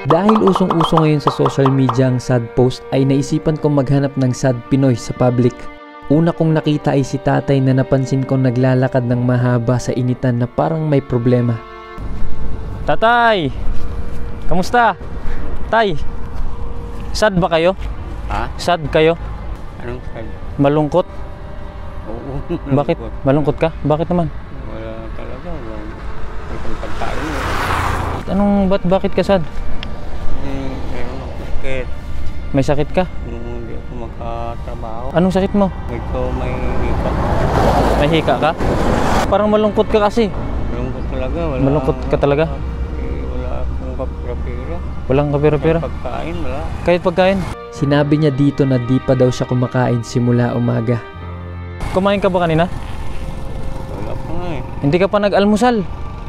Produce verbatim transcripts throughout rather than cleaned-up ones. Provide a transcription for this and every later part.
Dahil usong-uso ngayon sa social media ang sad post ay naisipan kong maghanap ng sad Pinoy sa public. Una kong nakita ay si tatay na napansin kong naglalakad ng mahaba sa initan na parang may problema. Tatay! Kamusta? Tay! Sad ba kayo? Ha? Sad kayo? Anong sad? Malungkot? Oo. Bakit? Malungkot ka? Bakit naman? Wala talaga. Walang pagkain. Anong ba't bakit ka sad? Hmm, meron ako sakit. May sakit ka? Hmm, hindi ako makatrabaho. Anong sakit mo? Ito may hika. May hika ka? Parang malungkot ka kasi. Malungkot talaga. Wala, Malungkot ka talaga? Eh, wala akong kapira-pira. Walang kapira-pira? Pagkain, wala. Kahit pagkain? Sinabi niya dito na di pa daw siya kumakain simula umaga. Kumain ka ba kanina? Wala pa nga eh. Hindi ka pa nag-almusal?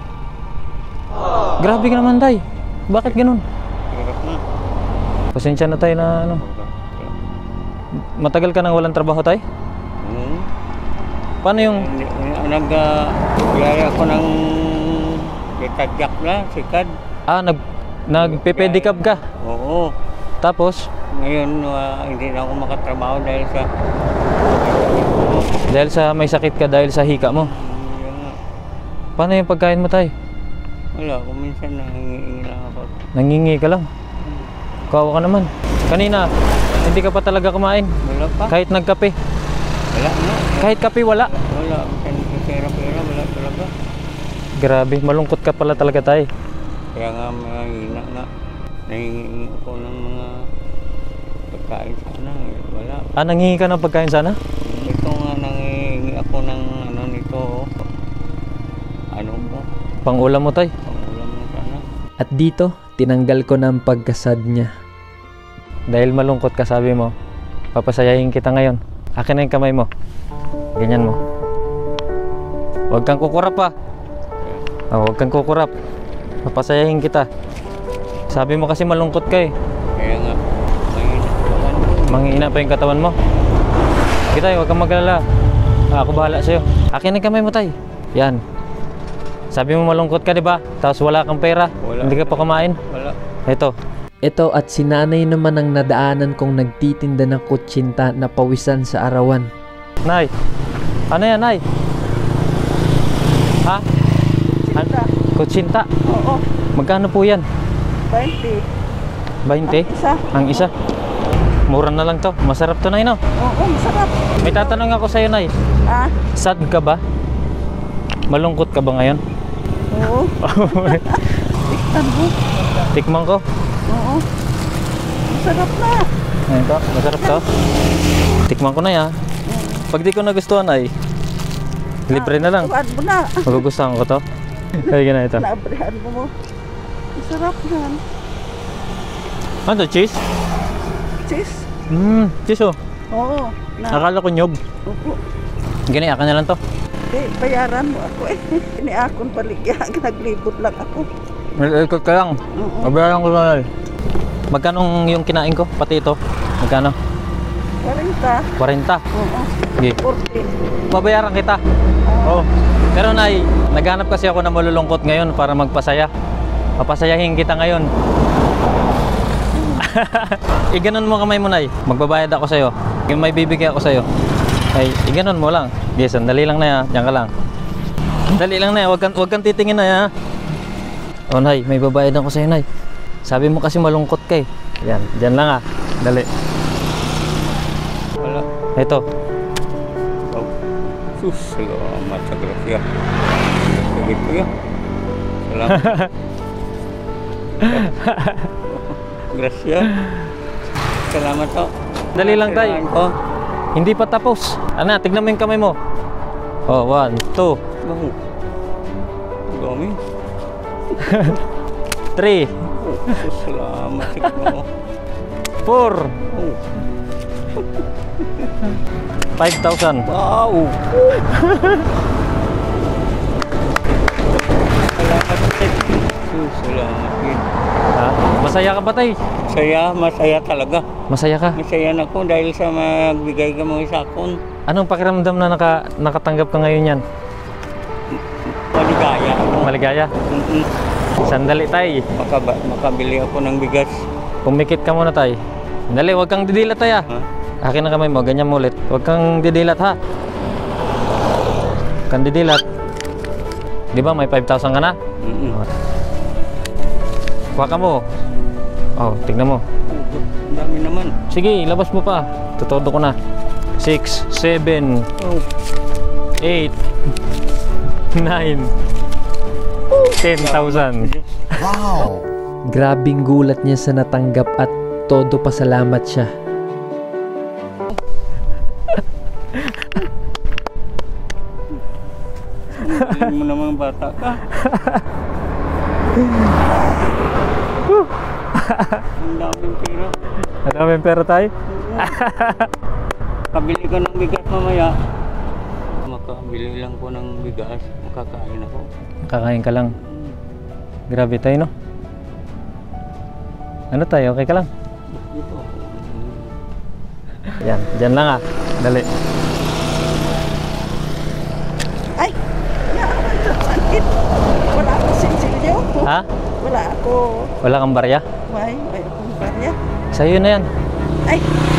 Grabe ka naman, tay. Bakit ganun? Hirap na. Pasensya na tayo na ano. Matagal ka nang walang trabaho, tay? Hmm. Paano yung... Nag... Biyaya ko ng... Itadyak na, sikad. Ah, nag... Nagpe-pedicab ka? Oo. Tapos? Ngayon, uh, hindi na ako makatrabaho dahil sa... Dahil sa may sakit ka, dahil sa hika mo? Yan nga. Paano yung pagkain mo, tay? Wala, kung minsan nangingi lang ako. Nangingi ka lang? Kawawa ka naman. Kanina, hindi ka pa talaga kumain? Wala pa? Kahit nagkape? Wala na. Kahit kape, wala? Wala, minsan pera-pera, wala talaga. Grabe, malungkot ka pala talaga, tay. Kaya nga, mahina nga. Nangingi ako ng mga pagkain sana. Wala. Ah, nangingi ka ng pagkain sana? Ito nga, nangingi ako ng ano nito. Ano mo? Pang-ulam mo, tay. Pangulam mo sana. At dito, tinanggal ko na ang pagkasad niya. Dahil malungkot ka, sabi mo, papasayahin kita ngayon. Akin na yung kamay mo. Ganyan mo. Huwag kang kukurap pa. Oh, huwag kang kukurap. Papasayahin kita. Sabi mo kasi malungkot ka eh. Kaya nga, mahina katawan mo. Manghihina pa yung katawan mo. Sige tay, huwag kang magalala. Ako bahala sa'yo. Akin na yung kamay mo, tay. Yan. Sabi mo malungkot ka, di ba? Tapos wala kang pera. Wala. Hindi ka pa kumain. Wala. Ito. Ito at si nanay naman ang nadaanan kong nagtitinda ng kutsinta na pawisan sa arawan. Nay, ano yan, nay? Ha? Ano? Kutsinta? Oo, Magkano po yan? twenty. twenty? Isa. Ang isa? Mura na lang to. Masarap to, nay, no? Oo, masarap. May tatanong ako sa'yo, nay. Ah, Sad ka ba? Malungkot ka ba ngayon? oo. Tiktan mo. Tikman ko. Oo. Masarap na. Ayun to, masarap to. Tikman ko na ya. Pag di ko nagustuhan ay libre na lang. Tuwan mo na. Magugustuhan ko to. Kaya na ito. Naabrihan mo mo. Masarap yan. Ano to, cheese? Cheese. Hmm, cheese oh. Oo. Na. Akala ko nyob. Opo. Gani, akin na lang to. Eh, bayaran mo ako eh. Iniakon baligya. Naglibot lang ako. Ikot ka lang. Oo. Mabayaran ko na lang. Magkano yung kinain ko? Pati ito. Magkano? forty. forty. Oo. Sige. forty. Babayaran kita. Oh. Pero nay, naghanap kasi ako na malulungkot ngayon para magpasaya. Papasayahin kita ngayon. Iganon mo kamay mo, nay. Magbabayad ako sa'yo. Yung may bibigay ako sa'yo. Ay, iganon mo lang. Yes, sandali lang na ya. Diyan ka lang. Dali lang na ya. Huwag kang, huwag kang titingin na ya. Oh, nay, may babayad ako sa'yo, nay. Sabi mo kasi malungkot ka eh. Yan, diyan lang ah. Dali. Wala. Ito. Oh. Sus, salamat sa grasya. Sige po yan. Salamat. Grasya. Salamat to. Dali lang, tay. Kailangan ko. Hindi pa tapos. Ano, tignan mo yung kamay mo. Oh, one, two, Oh. Dami. three, Oh, sus, salamat siguro. four, Oh. five thousand. Wow. Salamat Tek. Sus, salamat din. Ha? Masaya ka ba, tay? Saya, masaya talaga. Masaya ka? Masaya na ko dahil sa magbigay ka mga sakon. Anong pakiramdam na naka, nakatanggap ka ngayon yan? Maligaya ako. Maligaya? Mm-mm. Sandali tay. Makaba, makabili ako ng bigas. Pumikit ka muna tay. Dali, huwag kang didilat tay ah. Ha? Akin na kamay mo, ganyan mo ulit. Huwag kang didilat ha. Huwag kang didilat. Di ba may five thousand ka na? Mm-mm. Kuha ka mo. Oh, tignan mo. Ang dami naman. Sige, labas mo pa. Tutodo ko na. six, seven, Oh. eight, nine, ten thousand. Wow! Grabing gulat niya sa natanggap at todo pasalamat siya. Hindi mo naman bata ka. Ang daming pera. Ang daming pera tayo. Kabili ka ng bigas mamaya. Makabili lang ko ng bigas. Makakain ako. Kakain ka lang. Grabe tayo, no? Ano tayo? Okay ka lang? Ito. Yan, dyan lang ah. Dali. Ay, naaman sa sakit. Wala akong sinsilyo. Ha? Wala ako. Wala kang barya? May, may akong barya. Sa'yo na yan. Ay!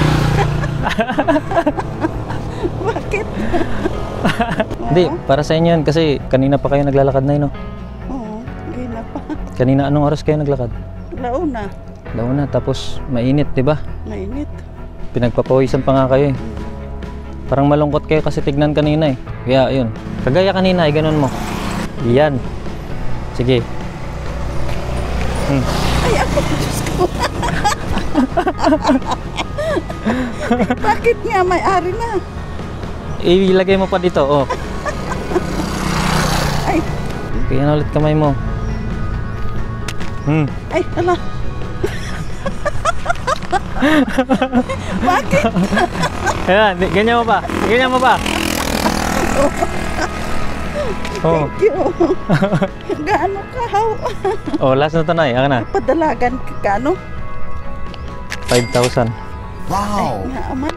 Bakit? Hindi, para sa inyo yan kasi kanina pa kayo naglalakad na yun, no? Oo, hindi na pa. Kanina anong oras kayo naglakad? Launa, Launa, tapos mainit, di ba? mainit. Pinagpapawisan pa nga kayo eh. Parang malungkot kayo kasi tignan kanina eh. Kaya yun. Kagaya kanina ay ganun mo. Yan. Sige. Hmm. Ay, ako, Diyos ko. Bakit nga may-ari na? Ilagay mo pa dito, oh. Ay, Kaya na ulit kamay mo. Hmm. ay, ala. Bakit? Ayan, di- ganyan mo pa. Ganyan mo pa. Oh. Thank you. Gaano ka, how? Oh, last na tanay. Ako na. Padalagan ka, gaano? five thousand. Wow! Nga, aman.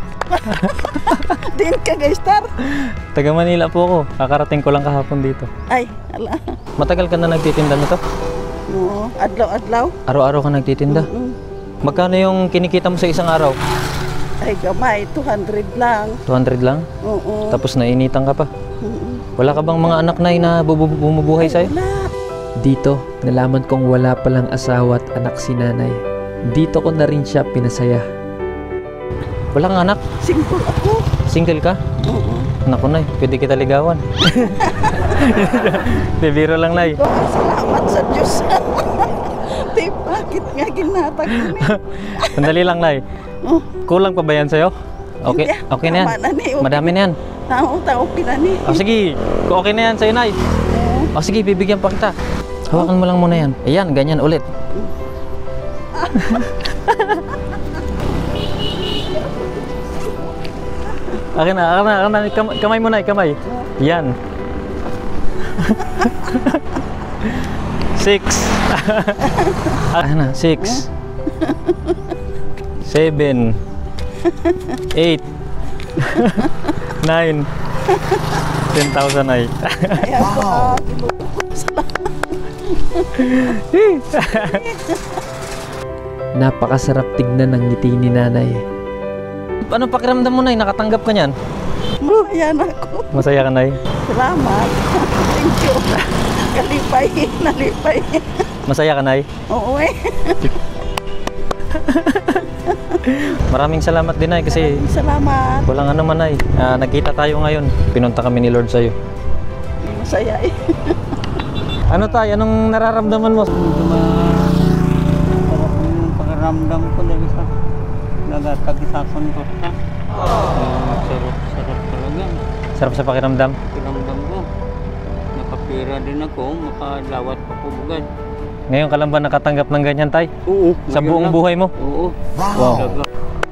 Din ka, guys, star. Taga Manila po ako. Kakarating ko lang kahapon dito. Ay, ala. Matagal ka na nagtitinda nito? Oo, adlaw-adlaw. Araw-araw ka nagtitinda? Mm. Magkano yung kinikita mo sa isang araw? Ay, gamay, two hundred lang. two hundred lang? Oo. Tapos nainitan ka pa? Mm-mm. Wala ka bang mga anak na na bubu- bumubuhay sa'yo? Wala. Dito, nalaman kong wala palang asawa at anak si nanay. Dito ko na rin siya pinasaya. Wala kang anak? Single ako. Single ka? Oo. Naku nay, pwede kita ligawan. Di, biro lang nay. Oh, salamat sa Diyos. Di, bakit nga ginatag ko niya? Sandali lang nay. Oh, Kulang pa ba yan sa'yo? Okay, hindi. okay na yan. Tama na ni. Okay. Madami na yan. Tao, tao, pinani. O sige, okay na yan sa'yo nay. Oo. O sige, bibigyan pa kita. Hawakan mo lang muna yan. Ayan, ganyan ulit. Akin na, akin na, akin na. Kam- kamay mo na, kamay. Yan. Six. Akin na, six. Seven. Eight. Nine. Ten thousand ay. Ay, ako, Wow. ah, salamat. Napakasarap tignan ng ngiti ni nanay. Ano pakiramdam mo nay? Nakatanggap ka niyan? Masaya na ako. Masaya ka nay? Salamat. Thank you. Kalipay, nalipay. Masaya ka nay? Oo eh. Maraming salamat din nay kasi Salamat. walang ano man nay. Ah, nagkita tayo ngayon. Pinunta kami ni Lord sa'yo. Masaya eh. Ano tay? Anong nararamdaman mo? Medyo ma- sarap yung pakiramdam ko dahil sa nagatag-isakon ko sa. Sarap-sarap talaga. Sarap sa pakiramdam. Pakiramdam ko. Nakapira din ako, makadawat pa ko bugad. Ngayon ka lang ba nakatanggap ng ganyan tay? Oo. Sa buong buhay mo? Oo. Wow! Talaga.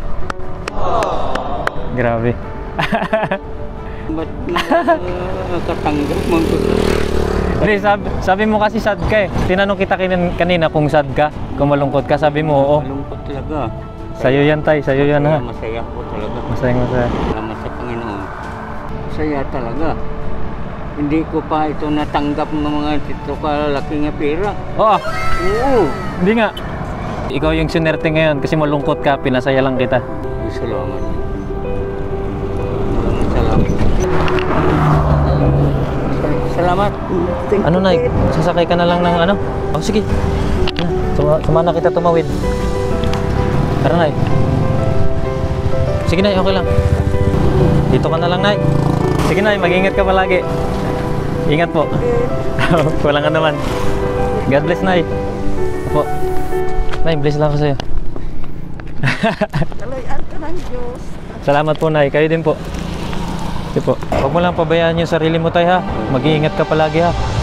Grabe. Ba't nakatanggap mo ko? Hindi, sabi, sabi mo kasi sad ka eh. Tinanong kita kin- kanina kung sad ka, kung malungkot ka. Sabi mo, oo. Malungkot talaga. Sa'yo yan tay, sa'yo yan ha. Masaya ko talaga. Masayang masaya. Salamat sa Panginoon. Masaya talaga. hindi ko pa ito natanggap ng mga tito kalaki nga pera. Oo, Oo. hindi nga. Ikaw yung sinerte ngayon kasi malungkot ka, pinasaya lang kita. Ay, salamat. Salamat. Salamat. Thank Ano you, Nay, Ted. sasakay ka na lang ng ano? Oh, sige. Na, suma sumana kita tumawid. Tara Nay. Sige Nay, okay lang. Dito ka na lang Nay. Sige Nay, mag-ingat ka palagi. Ingat po. Walang ka naman. God bless Nay. Opo. Nay, bless lang ako sa'yo. Kalayan ka ng Diyos. Salamat po Nay, kayo din po. Sige po. Huwag mo lang pabayaan yung sarili mo Tay ha. Mag-iingat ka palagi ha.